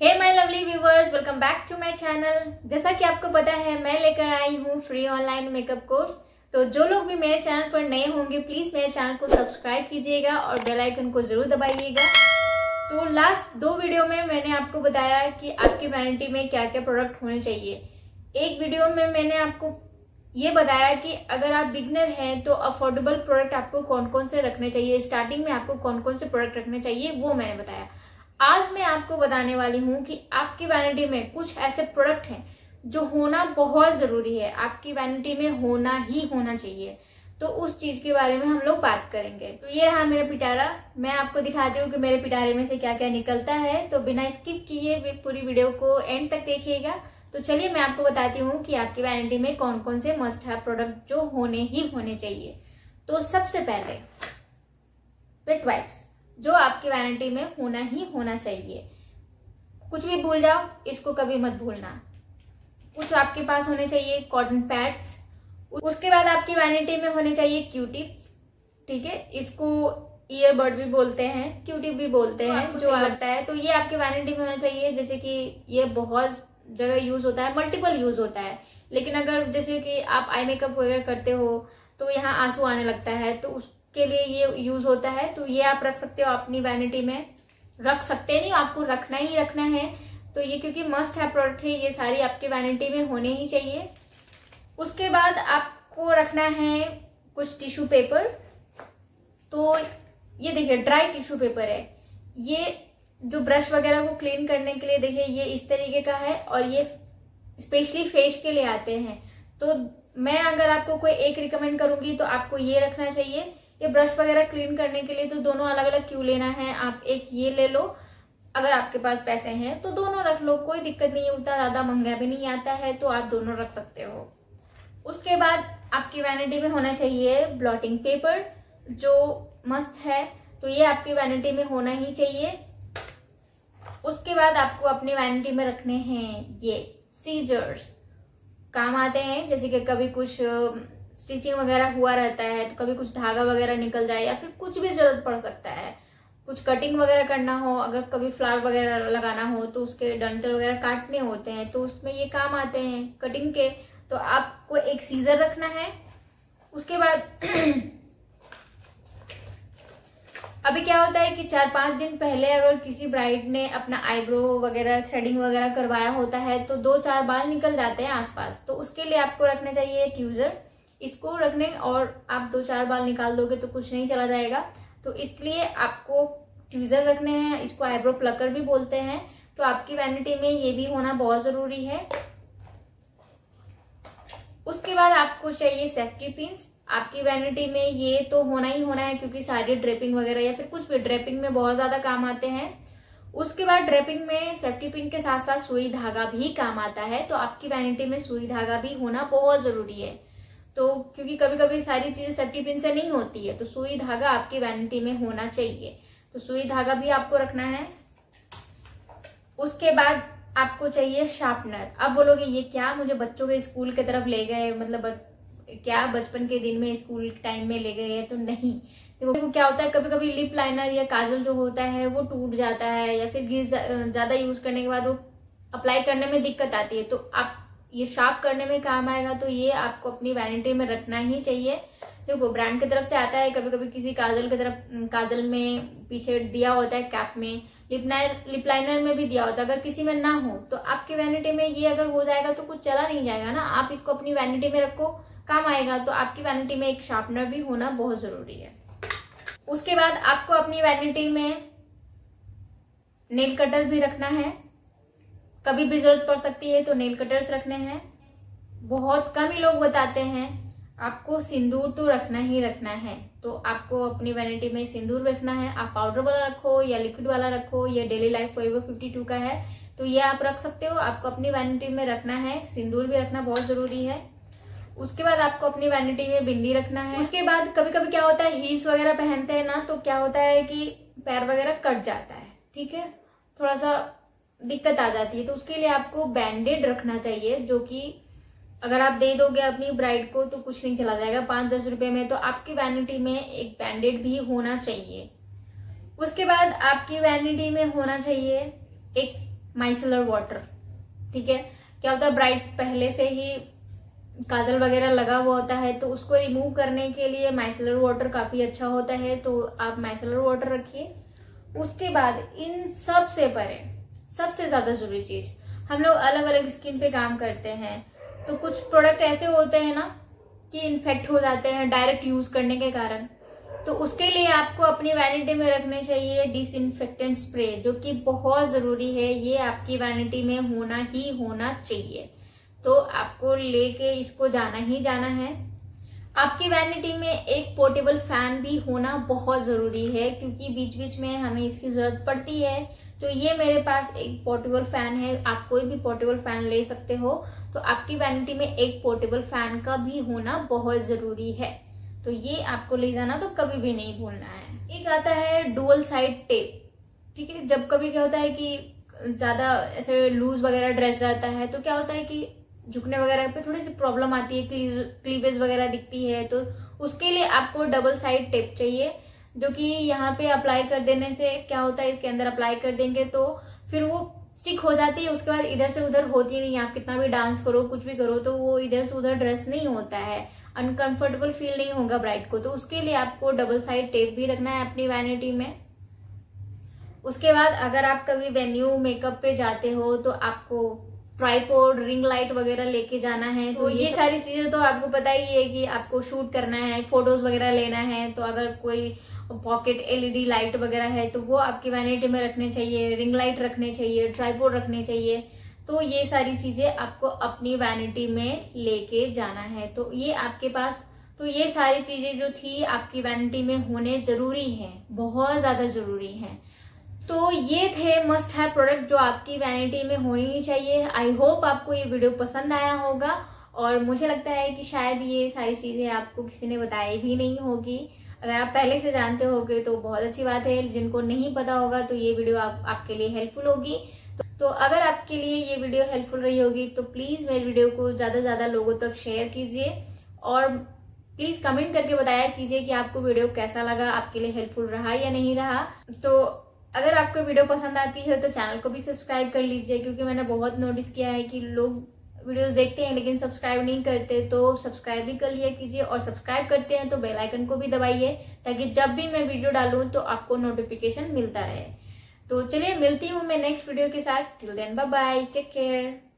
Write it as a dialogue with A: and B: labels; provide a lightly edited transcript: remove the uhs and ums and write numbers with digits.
A: Hey my lovely viewers, welcome back to my channel. जैसा कि आपको पता है मैं लेकर आई हूँ फ्री ऑनलाइन मेकअप कोर्स। तो जो लोग भी मेरे चैनल पर नए होंगे प्लीज मेरे चैनल को सब्सक्राइब कीजिएगा और बेल आइकन को जरूर दबाइएगा। तो लास्ट 2 वीडियो में मैंने आपको बताया कि आपकी वैनिटी में क्या क्या प्रोडक्ट होने चाहिए। एक वीडियो में मैंने आपको ये बताया कि अगर आप बिगनर हैं तो अफोर्डेबल प्रोडक्ट आपको कौन कौन से रखने चाहिए, स्टार्टिंग में आपको कौन कौन से प्रोडक्ट रखने चाहिए वो मैंने बताया। आज मैं आपको बताने वाली हूँ कि आपकी वैनिटी में कुछ ऐसे प्रोडक्ट हैं जो होना बहुत जरूरी है, आपकी वैनिटी में होना ही होना चाहिए। तो उस चीज के बारे में हम लोग बात करेंगे। तो ये रहा मेरा पिटारा। मैं आपको दिखाती हूँ कि मेरे पिटारे में से क्या क्या निकलता है। तो बिना स्किप किए पूरी वीडियो को एंड तक देखिएगा। तो चलिए मैं आपको बताती हूँ कि आपकी वैनिटी में कौन कौन से मस्ट हैव प्रोडक्ट जो होने ही होने चाहिए। तो सबसे पहले वेट वाइप्स जो आपकी वैनिटी में होना ही होना चाहिए। कुछ भी भूल जाओ, इसको कभी मत भूलना। कुछ आपके पास होने चाहिए कॉटन पैड्स। उसके बाद आपकी वैनिटी में होने चाहिए क्यूटिप्स, ठीक है। इसको ईयरबड भी बोलते हैं, क्यूटिप भी बोलते हैं, जो लगता है। तो ये आपके वैनिटी में होना चाहिए। जैसे कि ये बहुत जगह यूज होता है, मल्टीपल यूज होता है। लेकिन अगर जैसे कि आप आई मेकअप वगैरह करते हो तो यहाँ आंसू आने लगता है, तो उसके लिए ये यूज होता है। तो ये आप रख सकते हो अपनी वैनिटी में। रख सकते नहीं, आपको रखना ही रखना है। तो ये क्योंकि मस्ट है प्रोडक्ट है, ये सारी आपके वैनिटी में होने ही चाहिए। उसके बाद आपको रखना है कुछ टिश्यू पेपर। तो ये देखिए ड्राई टिश्यू पेपर है। ये जो ब्रश वगैरह को क्लीन करने के लिए देखिए ये इस तरीके का है और ये स्पेशली फेस के लिए आते हैं। तो मैं अगर आपको कोई एक रिकमेंड करूंगी तो आपको ये रखना चाहिए। ये ब्रश वगैरह क्लीन करने के लिए तो दोनों अलग अलग क्यों लेना है, आप एक ये ले लो। अगर आपके पास पैसे हैं तो दोनों रख लो, कोई दिक्कत नहीं होता, ज्यादा महंगा भी नहीं आता है, तो आप दोनों रख सकते हो। उसके बाद आपकी वैनिटी में होना चाहिए ब्लॉटिंग पेपर, जो मस्ट है। तो ये आपकी वैनिटी में होना ही चाहिए। उसके बाद आपको अपनी वैनिटी में रखने हैं ये सीजर्स, काम आते हैं। जैसे कि कभी कुछ स्टिचिंग वगैरह हुआ रहता है तो कभी कुछ धागा वगैरह निकल जाए या फिर कुछ भी जरूरत पड़ सकता है, कुछ कटिंग वगैरह करना हो, अगर कभी फ्लावर वगैरह लगाना हो तो उसके डंठल वगैरह काटने होते हैं तो उसमें ये काम आते हैं कटिंग के। तो आपको एक सीजर रखना है। उसके बाद अभी क्या होता है कि 4-5 दिन पहले अगर किसी ब्राइड ने अपना आईब्रो वगैरह थ्रेडिंग वगैरह करवाया होता है तो 2-4 बाल निकल जाते हैं आसपास। तो उसके लिए आपको रखना चाहिए ट्यूजर। इसको रखने और आप 2-4 बाल निकाल दोगे तो कुछ नहीं चला जाएगा। तो इसलिए आपको ट्यूजर रखने हैं। इसको आईब्रो प्लकर भी बोलते हैं। तो आपकी वैनिटी में ये भी होना बहुत जरूरी है। उसके बाद आपको चाहिए सेफ्टी पिन्स। आपकी वैनिटी में ये तो होना ही होना है क्योंकि सारी ड्रेपिंग वगैरह या फिर कुछ भी ड्रेपिंग में बहुत ज्यादा काम आते हैं। उसके बाद ड्रेपिंग में सेफ्टी पिन के साथ साथ सुई धागा भी काम आता है। तो आपकी वैनिटी में सुई धागा भी होना बहुत जरूरी है। तो क्योंकि कभी कभी सारी चीजें सेफ्टी पिन से नहीं होती है, तो सुई धागा आपकी वैनिटी में होना चाहिए। तो सुई धागा भी आपको रखना है। उसके बाद आपको चाहिए शार्पनर। अब बोलोगे ये क्या, मुझे बच्चों के स्कूल की तरफ ले गए, मतलब क्या बचपन के दिन में स्कूल टाइम में ले गए? तो नहीं। देखो क्या होता है, कभी कभी लिप लाइनर या काजल जो होता है वो टूट जाता है या फिर ज्यादा यूज करने के बाद वो अप्लाई करने में दिक्कत आती है। तो आप ये शार्प करने में काम आएगा। तो ये आपको अपनी वैनिटी में रखना ही चाहिए। देखो ब्रांड की तरफ से आता है, कभी कभी किसी काजल की तरफ, काजल में पीछे दिया होता है कैप में, लिप लाइनर में भी दिया होता है। अगर किसी में ना हो तो आपकी वैनिटी में ये अगर हो जाएगा तो कुछ चला नहीं जाएगा ना। आप इसको अपनी वैनिटी में रखो, काम आएगा। तो आपकी वैनिटी में एक शार्पनर भी होना बहुत जरूरी है। उसके बाद आपको अपनी वैनिटी में नेल कटर भी रखना है। कभी भी जरूरत पड़ सकती है तो नेल कटर्स रखने हैं। बहुत कम ही लोग बताते हैं। आपको सिंदूर तो रखना ही रखना है। तो आपको अपनी वैनिटी में सिंदूर रखना है। आप पाउडर वाला रखो या लिक्विड वाला रखो, या डेली लाइफ फॉरएवर 52 का है तो ये आप रख सकते हो। आपको अपनी वैनिटी में रखना है, सिंदूर भी रखना बहुत जरूरी है। उसके बाद आपको अपनी वैनिटी में बिंदी रखना है। उसके बाद कभी कभी क्या होता है, हील्स वगैरह पहनते हैं ना, तो क्या होता है कि पैर वगैरह कट जाता है, ठीक है, थोड़ा सा दिक्कत आ जाती है। तो उसके लिए आपको बैंडेड रखना चाहिए, जो कि अगर आप दे दोगे अपनी ब्राइड को तो कुछ नहीं चला जाएगा 5-10 रुपए में। तो आपकी वैनिटी में एक बैंडेड भी होना चाहिए। उसके बाद आपकी वैनिटी में होना चाहिए एक माइसेलर वाटर। ठीक है, क्या होता है ब्राइट पहले से ही काजल वगैरह लगा हुआ होता है, तो उसको रिमूव करने के लिए माइसेलर वाटर काफी अच्छा होता है, तो आप माइसेलर वाटर रखिए। उसके बाद इन सब से परे सबसे ज्यादा जरूरी चीज, हम लोग अलग अलग स्किन पे काम करते हैं, तो कुछ प्रोडक्ट ऐसे होते हैं ना कि इन्फेक्ट हो जाते हैं डायरेक्ट यूज करने के कारण, तो उसके लिए आपको अपनी वैनिटी में रखने चाहिए डिसइंफेक्टेंट स्प्रे, जो कि बहुत जरूरी है। ये आपकी वैनिटी में होना ही होना चाहिए, तो आपको लेके इसको जाना ही जाना है। आपकी वैनिटी में एक पोर्टेबल फैन भी होना बहुत जरूरी है, क्योंकि बीच बीच में हमें इसकी जरूरत पड़ती है। तो ये मेरे पास एक पोर्टेबल फैन है, आप कोई भी पोर्टेबल फैन ले सकते हो, तो आपकी वैनिटी में एक पोर्टेबल फैन का भी होना बहुत जरूरी है, तो ये आपको ले जाना तो कभी भी नहीं भूलना है। एक आता है डुअल साइड टेप। ठीक है, जब कभी क्या होता है कि ज्यादा ऐसे लूज वगैरह ड्रेस रहता है, तो क्या होता है कि झुकने वगैरह पे थोड़ी सी प्रॉब्लम आती है, क्लीवेज वगैरह दिखती है, तो उसके लिए आपको डबल साइड टेप चाहिए, जो कि यहाँ पे अप्लाई कर देने से क्या होता है, इसके अंदर अप्लाई कर देंगे तो फिर वो स्टिक हो जाती है, उसके बाद इधर से उधर होती नहीं। आप कितना भी डांस करो, कुछ भी करो, तो वो इधर से उधर ड्रेस नहीं होता है, अनकंफर्टेबल फील नहीं होगा ब्राइड को। तो उसके लिए आपको डबल साइड टेप भी रखना है अपनी वैनिटी में। उसके बाद अगर आप कभी वेन्यू मेकअप पे जाते हो, तो आपको ट्राइपॉड, रिंग लाइट वगैरह लेके जाना है। तो ये सारी चीजें तो आपको पता ही है कि आपको शूट करना है, फोटोज वगैरह लेना है, तो अगर कोई पॉकेट एलईडी लाइट वगैरह है तो वो आपकी वैनिटी में रखने चाहिए, रिंग लाइट रखने चाहिए, ट्राइपॉड रखने चाहिए। तो ये सारी चीजें आपको अपनी वैनिटी में लेके जाना है। तो ये आपके पास, तो ये सारी चीजें जो थी आपकी वैनिटी में होने जरूरी है, बहुत ज्यादा जरूरी है। तो ये थे मस्ट हैव प्रोडक्ट जो आपकी वैनिटी में होनी ही चाहिए। आई होप आपको ये वीडियो पसंद आया होगा, और मुझे लगता है कि शायद ये सारी चीजें आपको किसी ने बताई भी नहीं होगी। अगर आप पहले से जानते होगे तो बहुत अच्छी बात है, जिनको नहीं पता होगा तो ये वीडियो आपके लिए हेल्पफुल होगी। तो अगर आपके लिए ये वीडियो हेल्पफुल रही होगी तो प्लीज मेरे वीडियो को ज्यादा से ज्यादा लोगों तक शेयर कीजिए, और प्लीज कमेंट करके बताया कीजिए कि आपको वीडियो कैसा लगा, आपके लिए हेल्पफुल रहा या नहीं रहा। तो अगर आपको वीडियो पसंद आती है तो चैनल को भी सब्सक्राइब कर लीजिए, क्योंकि मैंने बहुत नोटिस किया है कि लोग वीडियोस देखते हैं लेकिन सब्सक्राइब नहीं करते, तो सब्सक्राइब भी कर लिया कीजिए, और सब्सक्राइब करते हैं तो बेल आइकन को भी दबाइए, ताकि जब भी मैं वीडियो डालूं तो आपको नोटिफिकेशन मिलता रहे। तो चलिए मिलती हूँ मैं नेक्स्ट वीडियो के साथ। Till then bye bye, take care.